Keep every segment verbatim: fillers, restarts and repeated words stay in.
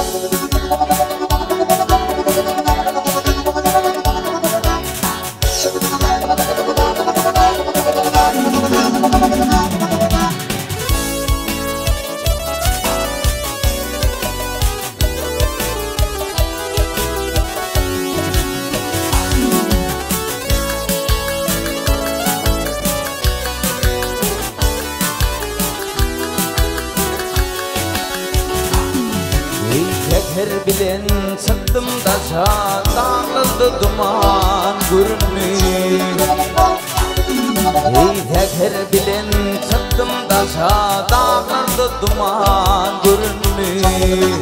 Her bilen çıktım taşa, dağıldı duman görünmüyor. Hey her bilen çıktım taşa, dağıldı duman görünmüyor.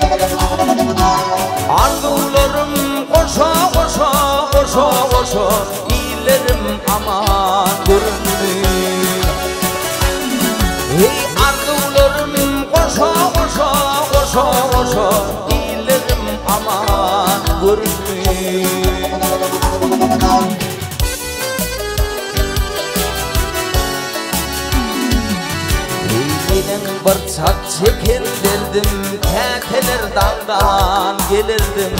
Arzularım koşa koşa, koşa koşa, iyilerim aman görünmüyor. Hey arzularım koşa koşa, koşa koşa, iyilerim aman görünmüyor. Benim bir çat çeker derdim, teteler dağdan gelirdim.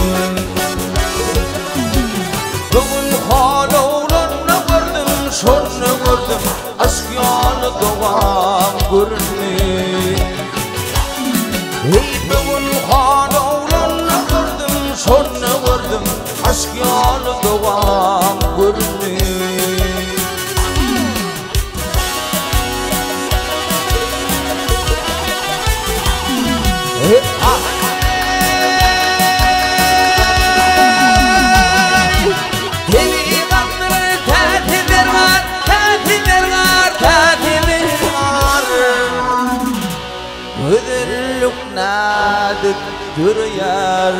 Bugün hala olanı gördüm, şunu gördüm, aşk yanı doğan görünmüyor. Hey bugün hala olanı gördüm, şunu gördüm, aşk yanı doğan görünmüyor. Hey ah nadık duruyor.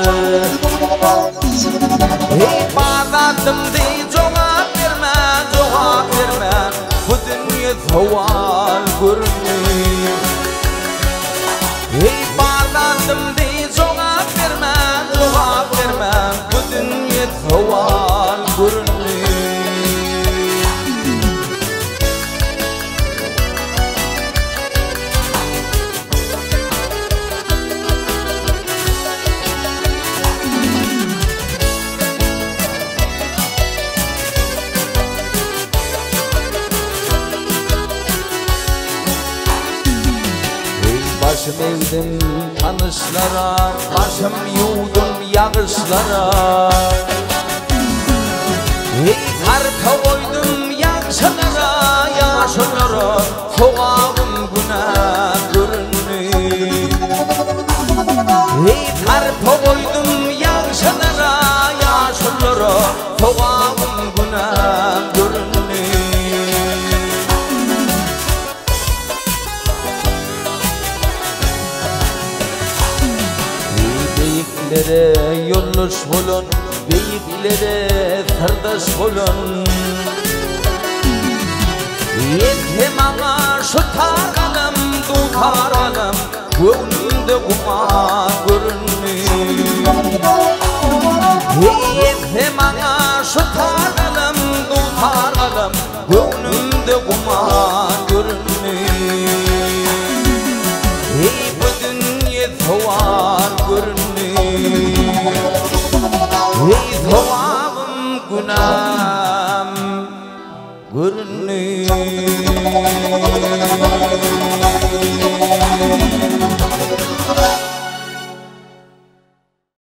Hey bağladım diye cevap verme, cevap verme, bu dünya zaval görünmüyor. Hey bağladım diye cevap verme, cevap verme, bu dünya zaval görünmüyor. Başım evdim tanışlara, başım yudum yağışlara. Hey tarpa koydum yaşlara, yaşlara, soğağım günah görünmüyor. Hey tarpa koydum yaşlara, yaşlara, soğağım günah görünmüyor. Beyiklere yolluş bulun, beyiklere sardaş bulun. Yetim ana şu taralım, du taralım, gönlümde kuman görünmüyor. Yetim ana şu taralım, du taralım, gönlümde kuman görünmüyor. Hey bu dünya soğan görünmüyor. Hey soğanım günahım görünmüyor.